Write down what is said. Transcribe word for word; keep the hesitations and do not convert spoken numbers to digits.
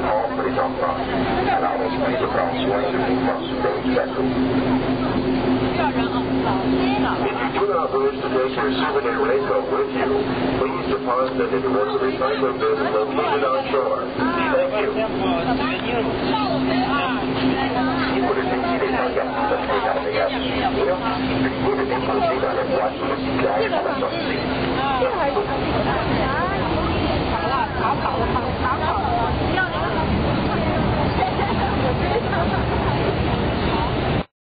all pretty top front. Allow those planes across swing across stage bedroom. If you do not wish to take your souvenir raincoat with you, please deposit it towards the recycling bin located on shore. Thank you. 如果你平時你收入就推介你嘅，如果你平時你嘅關注嘅時間係咪順時？